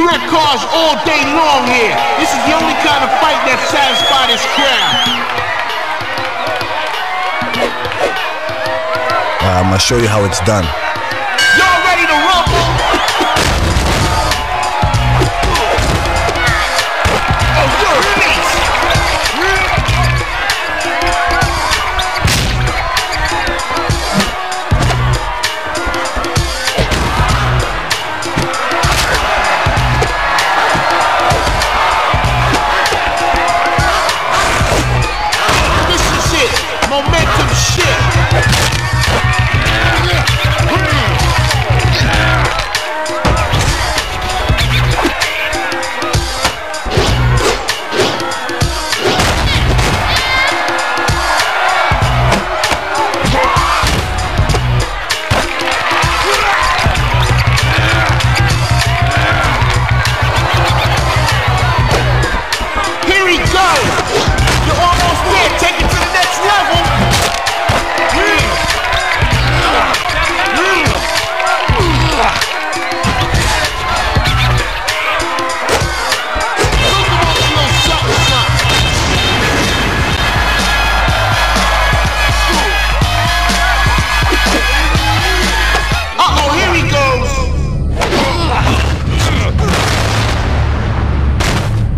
We wreck cars all day long here. This is the only kind of fight that satisfies this crowd. I'm gonna show you how it's done. Y'all ready to rumble? Oh, you're a beast. This is it. Momentum shit.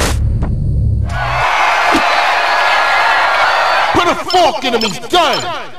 Put a fork in him, he's done!